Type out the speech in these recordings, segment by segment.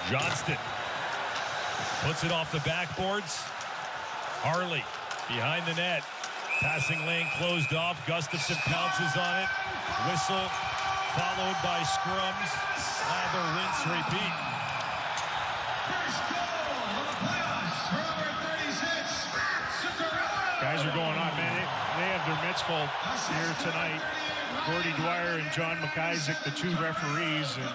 Johnston puts it off the backboards. Harley behind the net. Passing lane closed off. Gustafson pounces on it. Whistle followed by scrums. Lather, rinse, repeat. Guys are going on, man. They have their mitts full here tonight. Gordy Dwyer and John McIsaac, the two referees, and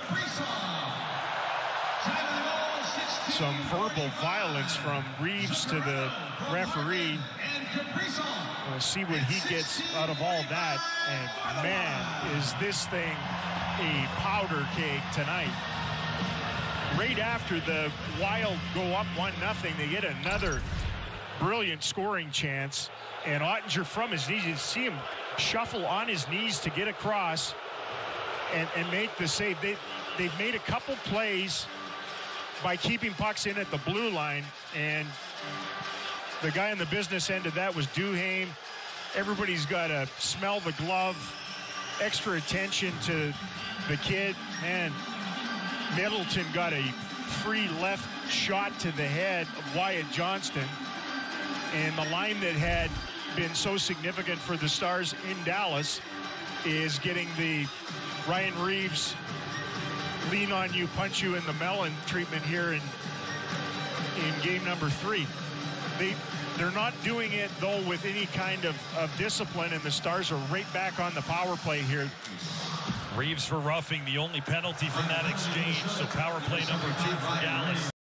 some verbal violence from Reaves to the referee. We'll see what he gets out of all that. And man, is this thing a powder keg tonight. Right after the Wild go up 1-0, they get another brilliant scoring chance. And Ottinger from his knees, you see him shuffle on his knees to get across and make the save. They've made a couple plays by keeping pucks in at the blue line, and the guy on the business end of that was Duhaime. Everybody's got to smell the glove, extra attention to the kid, and Middleton got a free left shot to the head of Wyatt Johnston, and the line that had been so significant for the Stars in Dallas is getting the Ryan Reaves lean on you, punch you in the melon treatment here in game number 3. They're not doing it, though, with any kind of discipline, and the Stars are right back on the power play here. Reaves for roughing, the only penalty from that exchange, so power play number 2 for Dallas.